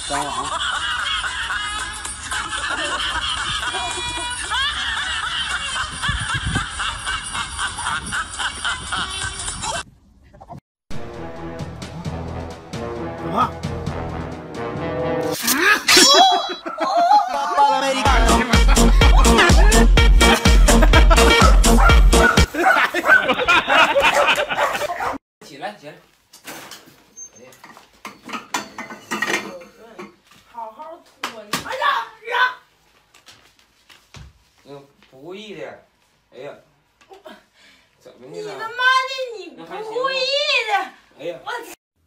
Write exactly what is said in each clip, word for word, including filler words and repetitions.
等会儿啊。怎么？ 起来，起来。 好好拖你！哎呀呀！ 嗯，故意的。哎呀，怎么的你他妈了？ 的，你不故意的！ 哎呀， 我。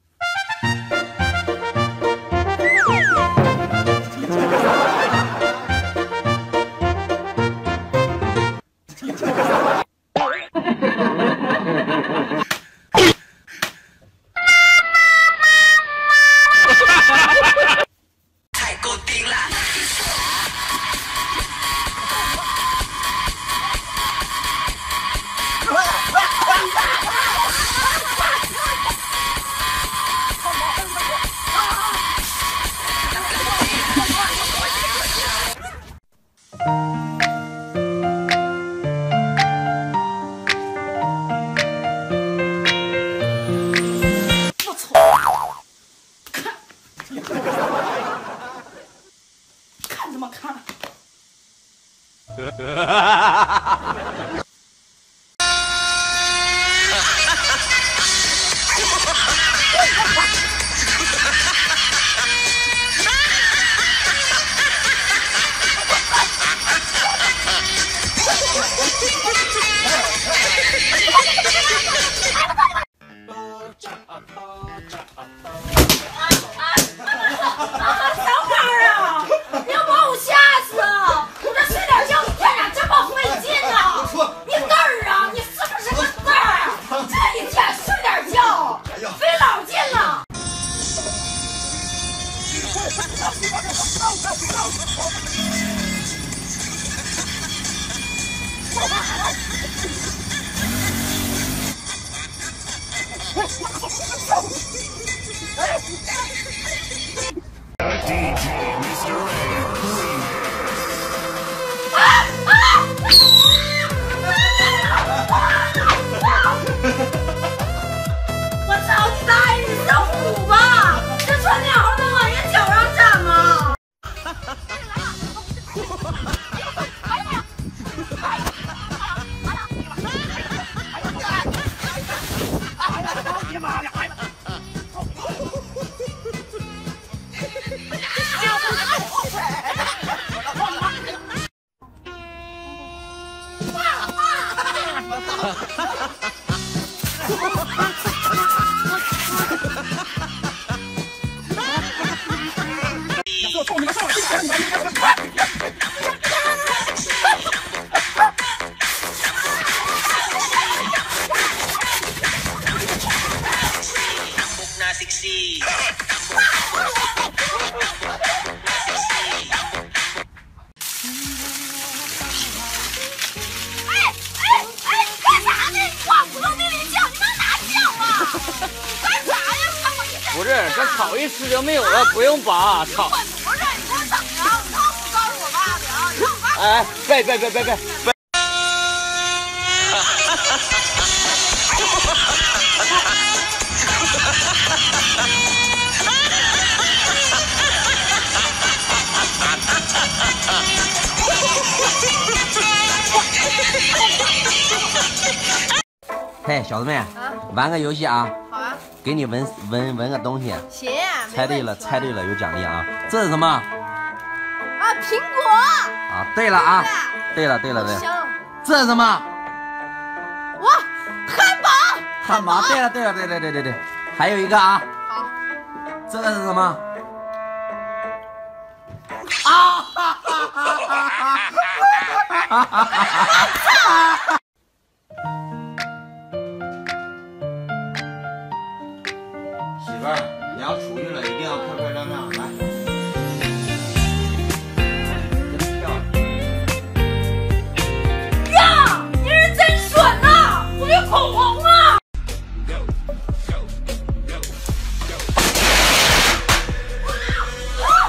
太够顶了！ 我操！看，看怎么看？我操你大爷！你是虎吧？这穿脸猴能往人脚上站吗？ 不是，这草一吃就没有了，不用拔草。 不是，你给我等着，我告诉告诉我爸去啊！让我爸。 哎，别别别别别别！ 嘿，小子们， 啊， 玩个游戏啊！ 好啊， 给你闻闻闻个东西， 行呀， 猜对了，猜对了有奖励啊！这是什么？ 啊，苹果。 啊，对了啊，对了对了对了， 香。 这是什么？ 哇，汉堡。 汉堡。对了对了对对对对对，还有一个啊， 好， 这个是什么？啊！哈哈哈哈哈哈！媳妇儿，你要出去了，一定要漂漂亮亮，来。 呀，你是真损呐！我就口红啊！啊！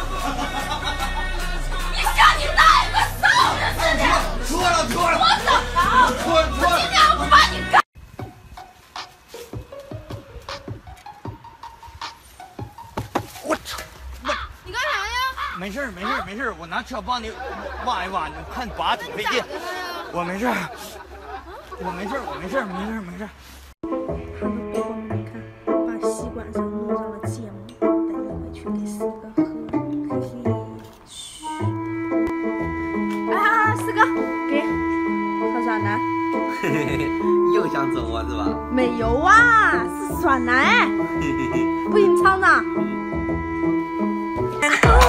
没事没事没事，我拿车帮你挖一挖，你看拔挺费劲。我没事，我没事，我没事，没事没事。 好的，宝宝们，你看，把吸管上弄上了芥末，等一会去给四哥喝。嘿嘿，嘘。啊，四哥，给喝酸奶。 嘿嘿嘿，又想走我是吧？ 没有啊，是酸奶，不隐藏的。